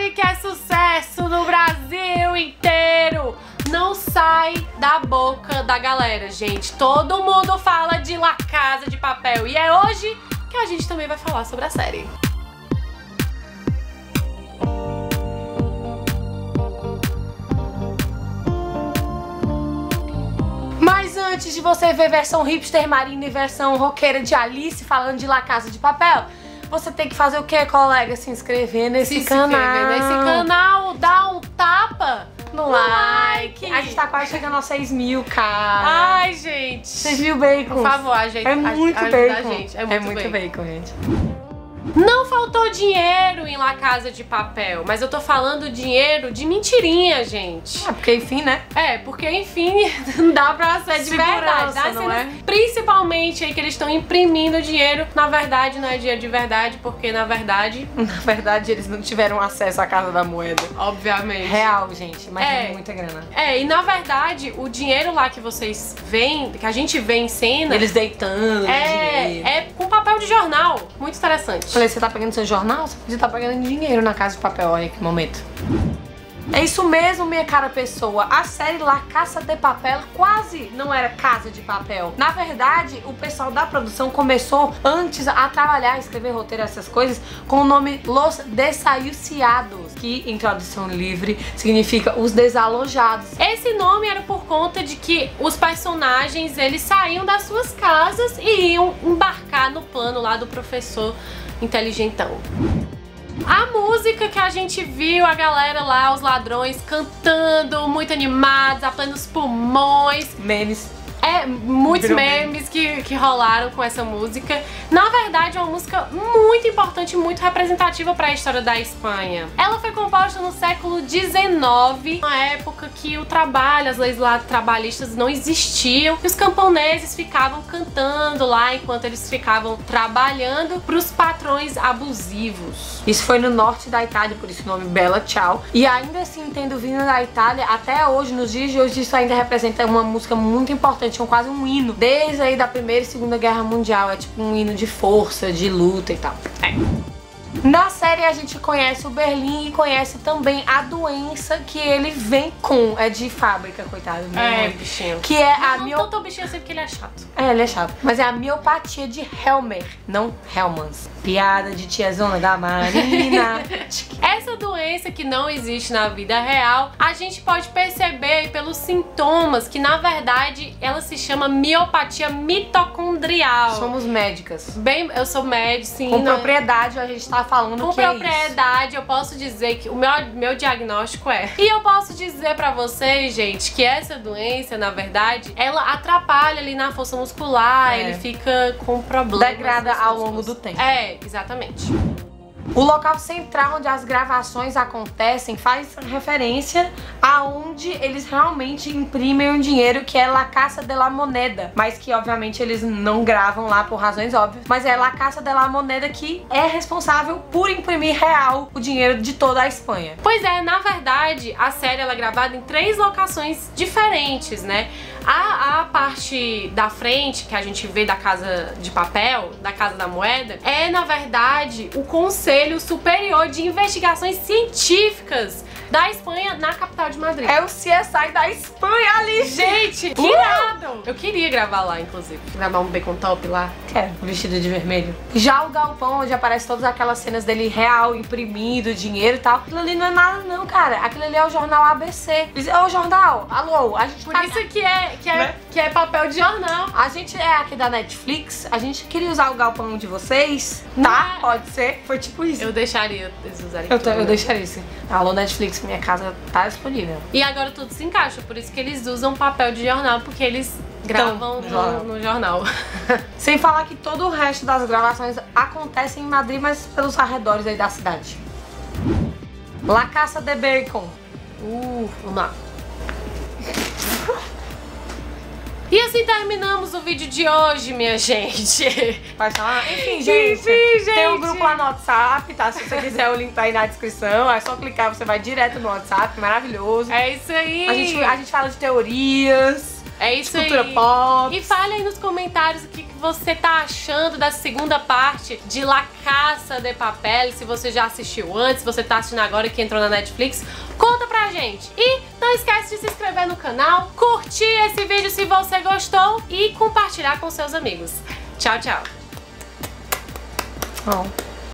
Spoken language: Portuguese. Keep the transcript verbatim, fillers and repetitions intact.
série que é sucesso no Brasil inteiro não sai da boca da galera, gente. Todo mundo fala de La Casa de Papel e é hoje que a gente também vai falar sobre a série. Mas antes de você ver versão hipster Marina e versão roqueira de Alice falando de La Casa de Papel, você tem que fazer o que, colega? Se inscrever nesse Se canal. inscrever nesse canal, dá um tapa no, No like. like. A gente tá quase chegando aos seis mil, cara. Ai, gente. seis mil bacon. Por favor, a gente É muito ajuda bacon. a gente. É muito, É muito bacon. bacon, gente. Não faltou dinheiro em La Casa de Papel, mas eu tô falando dinheiro de mentirinha, gente. É porque, enfim, né? É, porque enfim, não dá pra ser de Segurança, verdade. Dá não cenas, é? Principalmente aí que eles estão imprimindo dinheiro. Na verdade, não é dinheiro de verdade, porque na verdade, Na verdade, eles não tiveram acesso à Casa da Moeda. obviamente. Real, gente. Mas É. é muita grana. É, e na verdade, o dinheiro lá que vocês veem, que a gente vê em cena, Eles deitando é, dinheiro. é com papel de jornal. Muito interessante. Falei, você tá pegando seu jornal? Você podia estar pegando dinheiro na Casa de Papel. Olha que momento. É isso mesmo, minha cara pessoa. A série La Casa de Papel quase não era Casa de Papel. Na verdade, o pessoal da produção começou antes a trabalhar, a escrever roteiro, essas coisas, com o nome Los Desahuciados, que em tradução livre significa os desalojados. Esse nome era por conta de que os personagens, eles saíam das suas casas e iam embarcar no plano lá do professor inteligentão. A música que a gente viu, a galera lá, os ladrões cantando, muito animados, a plenos pulmões. Memes. É, muitos Virou memes que, que rolaram com essa música. Na verdade, é uma música muito importante, muito representativa para a história da Espanha. Ela foi composta no século dezenove, uma época que o trabalho, as leis lá trabalhistas não existiam, e os camponeses ficavam cantando lá enquanto eles ficavam trabalhando para os patrões abusivos. Isso foi no norte da Itália, por isso o nome Bella Ciao. E ainda assim, tendo vindo da Itália, até hoje, nos dias de hoje, isso ainda representa uma música muito importante, quase um hino. Desde aí da Primeira e Segunda Guerra Mundial, é tipo um hino de força, de luta e tal. É. Na série a gente conhece o Berlim e conhece também a doença que ele vem com. É de fábrica, coitado. Meu É, amor. bichinho. Que é a Não, mio... tanto o bichinho assim porque ele é chato. É, ele é chato. Mas é a miopatia de Helmer, não Hellmans. Piada de tiazona da Marina. Essa doença que não existe na vida real, a gente pode perceber aí pelos sintomas que, na verdade, ela se chama miopatia mitocondrial. Somos médicas. Bem, eu sou médica, sim. Com não- propriedade, a gente tá falando Com que é isso. propriedade, eu posso dizer que o meu, meu diagnóstico é. E eu posso dizer pra vocês, gente, que essa doença, na verdade, ela atrapalha ali na força muscular, É. ele fica com problemas. Degrada nas ao forças longo do musculares. tempo. É, exatamente. O local central onde as gravações acontecem faz referência a onde eles realmente imprimem o dinheiro, que é La Casa de la Moneda, mas que obviamente eles não gravam lá por razões óbvias, mas é La Casa de la Moneda que é responsável por imprimir real o dinheiro de toda a Espanha. Pois é, na verdade, a série ela é gravada em três locações diferentes, né? A, a parte da frente, que a gente vê da Casa de Papel, da Casa da Moeda, é, na verdade, o Conselho Superior de Investigações Científicas da Espanha, na capital de Madrid. É o C S I da Espanha ali, Gente, que Uh! irado! Eu queria gravar lá, inclusive. Gravar um bacon top lá. Quero, vestido de vermelho. Já o galpão, onde aparece todas aquelas cenas dele real, imprimindo dinheiro e tal, aquilo ali não é nada não, cara. Aquilo ali é o jornal A B C. Eles- Ô, jornal, alô, a gente Por tá... isso que é, que, é, Né? que é papel de jornal. A gente é aqui da Netflix, a gente queria usar o galpão de vocês, tá? Não. Pode ser? Foi tipo isso. Eu deixaria eles usarem Eu, tô- tudo, eu né? deixaria isso. Alô, Netflix, minha casa tá disponível. E agora tudo se encaixa, por isso que eles usam papel de jornal, porque eles gravam no no, jornal. no jornal. Sem falar que todo o resto das gravações acontece em Madrid, mas pelos arredores aí da cidade. La Casa de Bacon. Uh, vamos lá. E assim terminamos o vídeo de hoje, minha gente. Vai falar? Enfim, gente. Enfim, gente. Tem um grupo lá no WhatsApp, tá? Se você quiser, o link tá aí na descrição. É só clicar, você vai direto no WhatsApp. Maravilhoso. É isso aí. A gente, a gente fala de teorias, é isso cultura aí. pop. E fale aí nos comentários o que que você tá achando da segunda parte de La Casa de Papel, se você já assistiu antes, se você tá assistindo agora que entrou na Netflix, conta pra gente. E não esquece de se inscrever no canal, curtir esse vídeo se você gostou e compartilhar com seus amigos. Tchau, tchau! Oh.